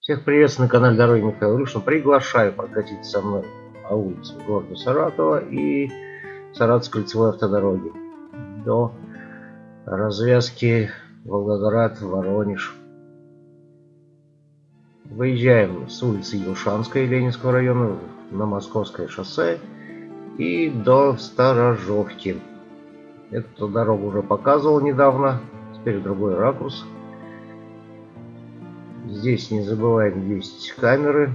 Всех приветствую на канале Дороги Михаила Илюшина. Приглашаю прокатиться со мной по улице города Саратова и Саратовской кольцевой автодороги до развязки Волгоград-Воронеж. Выезжаем с улицы Елшанской Ленинского района на Московское шоссе и до Сторожовки. Эту дорогу уже показывал недавно, теперь другой ракурс. Здесь не забываем, есть камеры.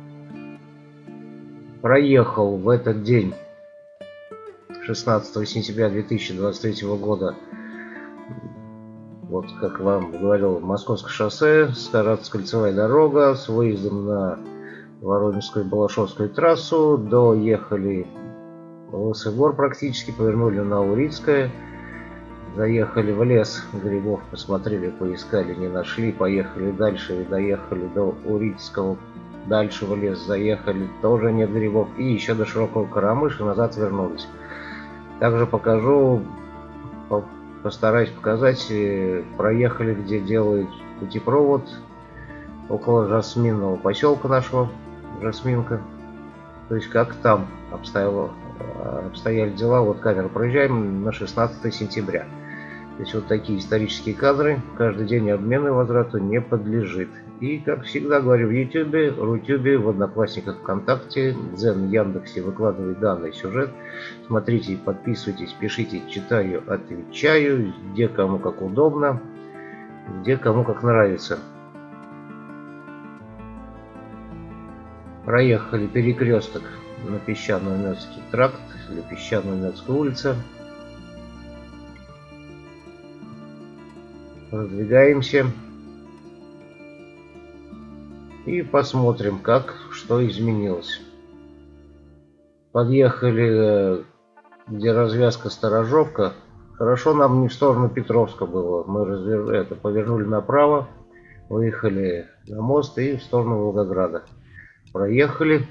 Проехал в этот день, 16 сентября 2023 года, вот как вам говорил, Московское шоссе, Саратовская кольцевая дорога с выездом на Воронежскую Балашовскую трассу. Доехали в Лысый-Гор практически, повернули на Урицкое. Заехали в лес, грибов посмотрели, поискали, не нашли. Поехали дальше и доехали до Урицкого. Дальше в лес заехали, тоже нет грибов. И еще до Широкого Карамыша назад вернулись. Также покажу, постараюсь показать. Проехали, где делают путепровод, около Жасминного поселка нашего, Жасминка. То есть как там обстояли дела. Вот камеру проезжаем на 16 сентября. То есть вот такие исторические кадры. Каждый день обмену возврату не подлежит. И как всегда говорю, в Ютубе, Рутюбе, в Одноклассниках, ВКонтакте, Дзен, Яндексе выкладываю данный сюжет. Смотрите, подписывайтесь, пишите, читаю, отвечаю. Где кому как удобно, где кому как нравится. Проехали перекресток на Песчано-Мёцкий тракт или Песчано-Мёцкая улица. Продвигаемся и посмотрим, как что изменилось. Подъехали, где развязка Сторожовка. Хорошо нам не в сторону Петровска было. Мы повернули направо, выехали на мост и в сторону Волгограда. Проехали,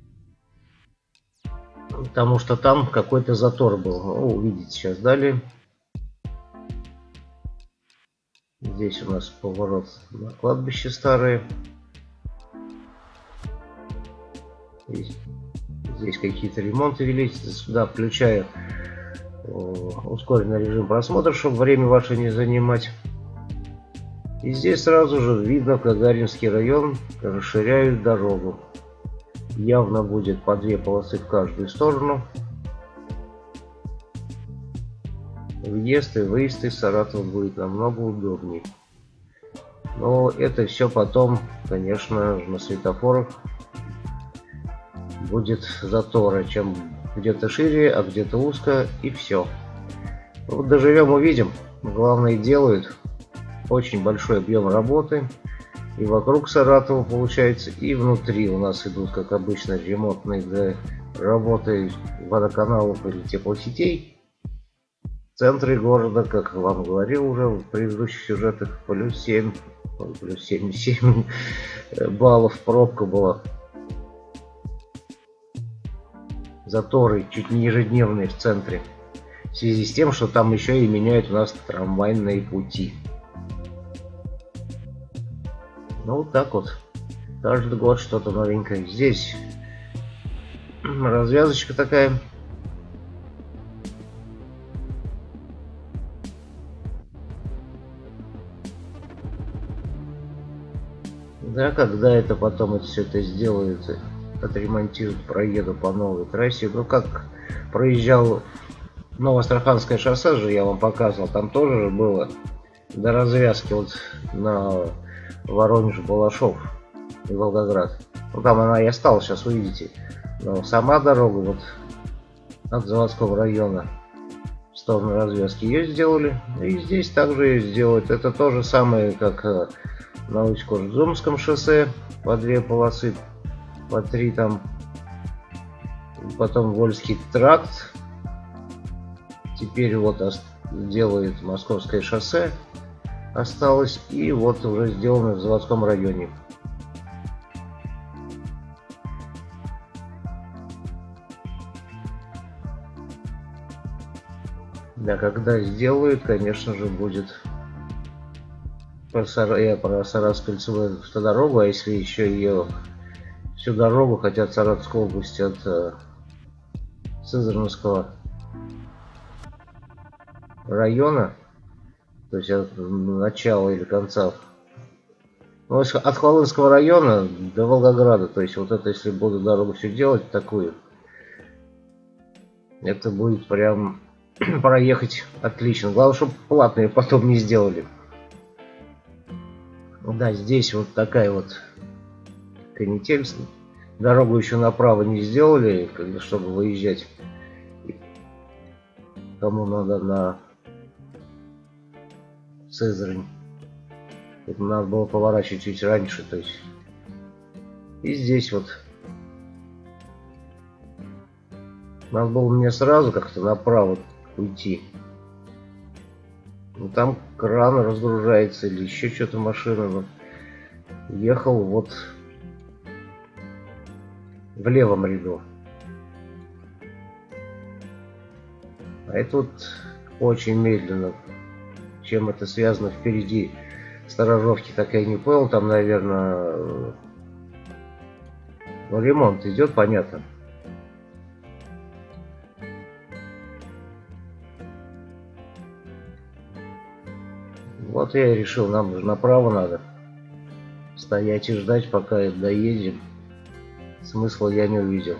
потому что там какой-то затор был. Ну, увидите сейчас далее. Здесь у нас поворот на кладбище старое. Здесь какие-то ремонты велись. Сюда включаю ускоренный режим просмотра, чтобы время ваше не занимать. И здесь сразу же видно, Гагаринский район, расширяют дорогу. Явно будет по две полосы в каждую сторону. Въезд и выезд из Саратова будет намного удобнее. Но это все потом, конечно, на светофорах будет заторы, чем где-то шире, а где-то узко, и все. Вот доживем, увидим. Главное, делают очень большой объем работы. И вокруг Саратова получается, и внутри у нас идут, как обычно, ремонтные работы водоканалов или теплосетей. В центре города, как вам говорил уже в предыдущих сюжетах, плюс 7 баллов пробка была. Заторы чуть не ежедневные в центре. В связи с тем, что там еще и меняют у нас трамвайные пути. Ну вот так вот. Каждый год что-то новенькое. Здесь развязочка такая. Да, когда это потом все это сделают, отремонтируют, проеду по новой трассе. Ну, как проезжал Новоастраханское шоссе же, я вам показывал, там тоже было до развязки вот на Воронеж-Балашов и Волгоград. Ну, там она и осталась, сейчас увидите. Но сама дорога вот от Заводского района в сторону развязки ее сделали. И здесь также ее сделают. Это то же самое, как на Усть-Кожедумском шоссе, по две полосы, по три там. Потом Вольский тракт. Теперь вот делает Московское шоссе. Осталось. И вот уже сделано в Заводском районе. Да, когда сделают, конечно же, будет про Саратовскую кольцевую автодорогу, а если еще ее всю дорогу хотят Саратовской области от Сызрановского района, то есть от начала или конца, ну, от Хвалынского района до Волгограда, то есть вот это, если буду дорогу все делать такую, это будет прям проехать отлично. Главное, чтобы платные потом не сделали. Да, здесь вот такая вот канитель. Дорогу еще направо не сделали, чтобы выезжать. Кому надо на Сызрань. Это надо было поворачивать чуть раньше, то есть. И здесь вот. Надо было мне сразу как-то направо уйти. Ну, там кран разгружается или еще что-то машина. Но ехал вот в левом ряду. А это вот очень медленно. Чем это связано впереди сторожовки, так я не понял. Там, наверное, ну, ремонт идет, понятно. Вот я и решил, нам же направо надо стоять и ждать, пока доедем. Смысла я не увидел.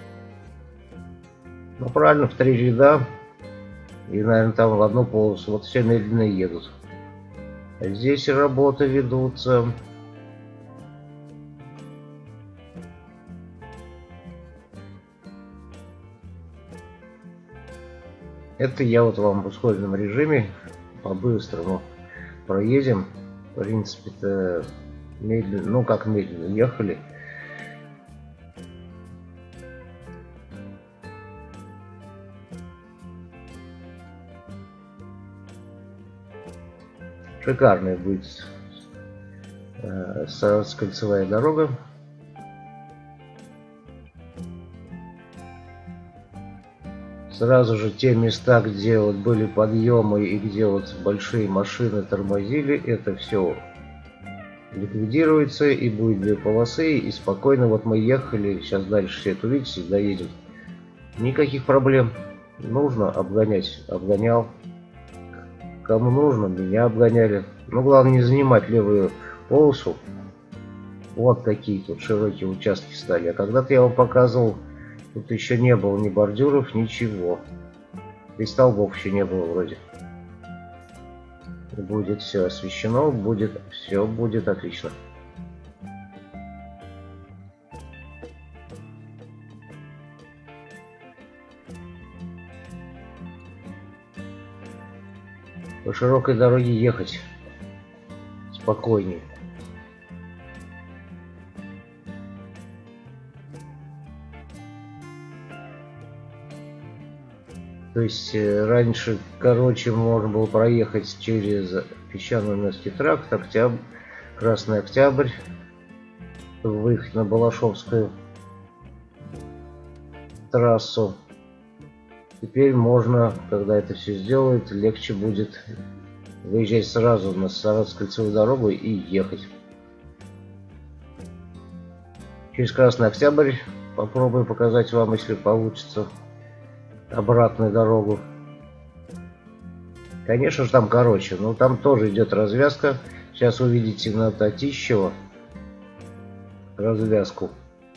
Ну правильно, в 3 ряда. И, наверное, там в одну полосу. Вот все медленно едут. А здесь работы ведутся. Это я вот вам в ускоренном режиме по-быстрому проедем. В принципе-то медленно, ну как медленно ехали. Шикарная будет Саратовская кольцевая дорога. Сразу же те места, где вот были подъемы и где вот большие машины тормозили, это все ликвидируется и будет 2 полосы. И спокойно вот мы ехали, сейчас дальше все это увидите, доедем. Никаких проблем. Нужно обгонять, обгонял. Кому нужно, меня обгоняли. Ну, главное не занимать левую полосу. Вот такие тут широкие участки стали. А когда-то я вам показывал, тут еще не было ни бордюров, ничего. И столбов еще не было вроде. Будет все освещено, все будет отлично. По широкой дороге ехать спокойнее. То есть раньше, короче, можно было проехать через Песчано-Унёсский тракт, Октябрь, Красный Октябрь, выехать на Балашовскую трассу. Теперь можно, когда это все сделают, легче будет выезжать сразу на Саратовскую кольцевую дорогу и ехать. Через Красный Октябрь попробую показать вам, если получится, обратную дорогу. Конечно же там короче, но там тоже идет развязка. Сейчас увидите на Татищево развязку.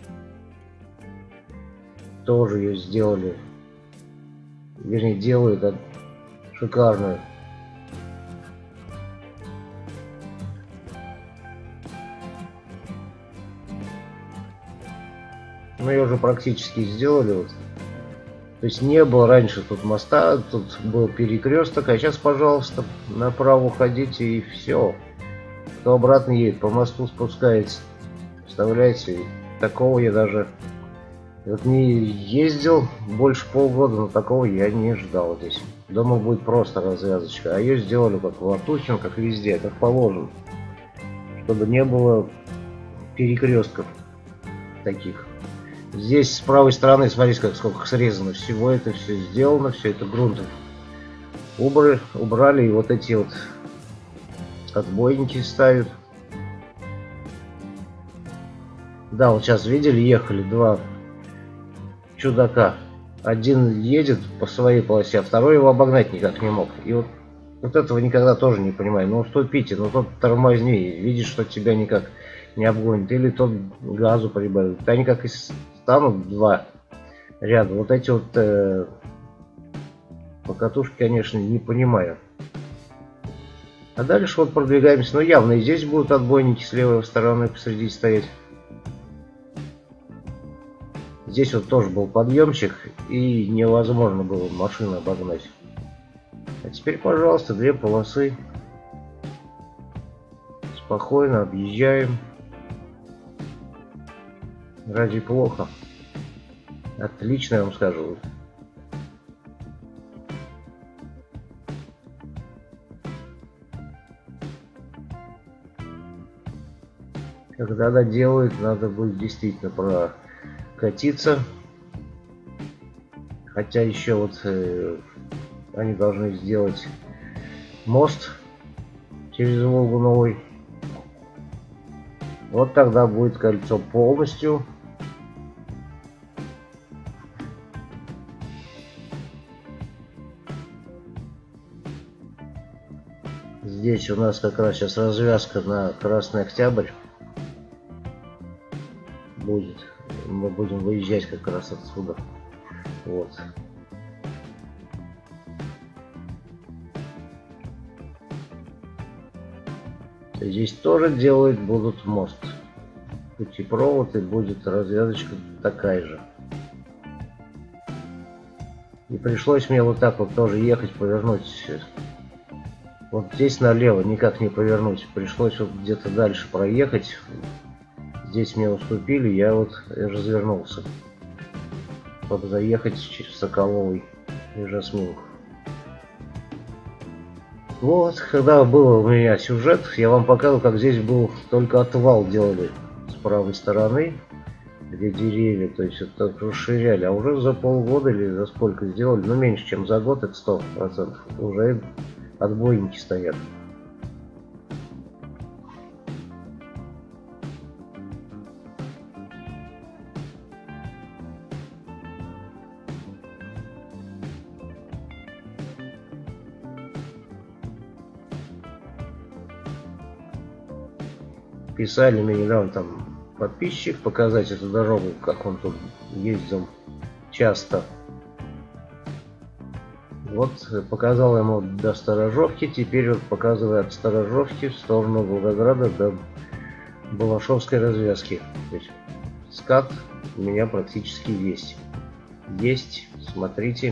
Тоже ее сделали. Вернее, делают, да, шикарную. Мы ее уже практически сделали. Вот. То есть не было раньше тут моста, тут был перекресток, а сейчас, пожалуйста, направо уходите и все. Кто обратно едет, по мосту спускается. Представляете, такого я даже вот не ездил больше полгода, но такого я не ждал здесь. Думал, будет просто развязочка, а ее сделали как в Латухино, как везде, как положено. Чтобы не было перекрестков таких. Здесь с правой стороны, смотрите, как сколько срезано всего, это все сделано, все это грунтом убрали, и вот эти вот Отбойники ставят. Да, вот сейчас видели, ехали два чудака. Один едет по своей полосе, а второй его обогнать никак не мог. И вот этого никогда тоже не понимаю. Ну уступите, ну тот тормозни, видишь, что тебя никак не обгонит. Или тот газу прибавит. Они как и станут два рядом. Вот эти вот покатушки, конечно, не понимаю. А дальше вот продвигаемся. Ну явно и здесь будут отбойники с левой стороны посреди стоять. Здесь вот тоже был подъемчик, и невозможно было машину обогнать. А теперь, пожалуйста, две полосы. Спокойно объезжаем. Разве плохо? Отлично, я вам скажу. Когда доделают, надо будет действительно прокатиться. Хотя еще вот они должны сделать мост через Волгу новый. Вот тогда будет кольцо полностью. Здесь у нас как раз сейчас развязка на Красный Октябрь будет. Мы будем выезжать как раз отсюда. Вот. Здесь тоже делают будут мост. Путепровод, и будет развязочка такая же. И пришлось мне вот так вот тоже ехать, повернуть. Вот здесь налево никак не повернуть. Пришлось вот где-то дальше проехать. Здесь мне уступили, я вот развернулся, чтобы заехать через Соколовый и Жасминку. Вот, когда был у меня сюжет, я вам показывал, как здесь был только отвал делали с правой стороны, где деревья, то есть это расширяли, а уже за полгода или за сколько сделали, ну меньше чем за год, это 100%, уже отбойники стоят. Писали мне недавно там подписчик, показать эту дорогу, как он тут ездил часто. Вот показал ему до Сторожовки, теперь вот показываю от Сторожовки в сторону Волгограда до Балашовской развязки. То есть скат у меня практически есть. Есть, смотрите,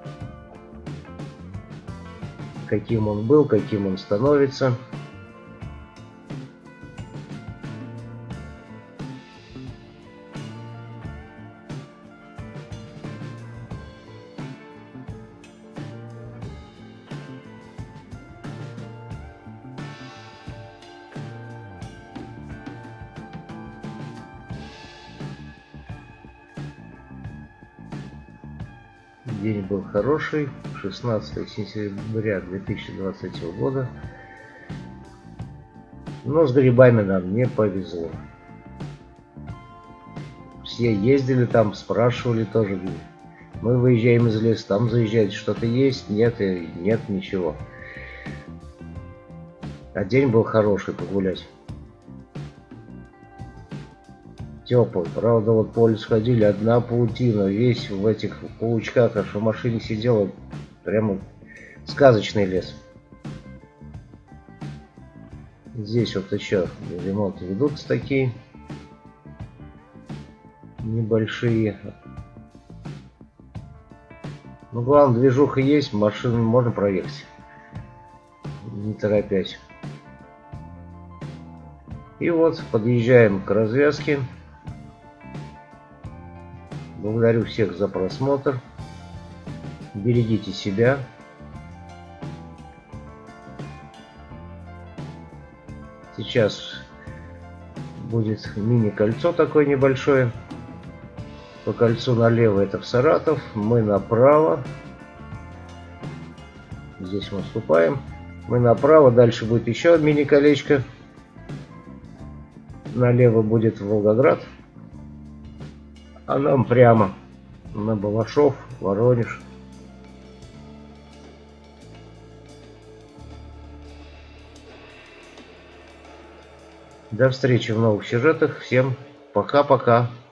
каким он был, каким он становится. День был хороший, 16 сентября 2023 года. Но с грибами нам не повезло. Все ездили там, спрашивали тоже. Мы выезжаем из леса, там заезжаете, что-то есть? Нет, и нет ничего. А день был хороший погулять. Теплый. Правда, вот по лесу ходили, одна паутина, весь в этих паучках, аж в машине сидела, прямо сказочный лес. Здесь вот еще ремонты ведутся такие небольшие. Ну, главное, движуха есть, машину можно проехать, не торопясь. И вот подъезжаем к развязке. Благодарю всех за просмотр. Берегите себя. Сейчас будет мини-кольцо такое небольшое. По кольцу налево это в Саратов. Мы направо. Здесь мы вступаем. Мы направо, дальше будет еще мини-колечко. Налево будет Волгоград. А нам прямо на Балашов, Воронеж. До встречи в новых сюжетах. Всем пока-пока.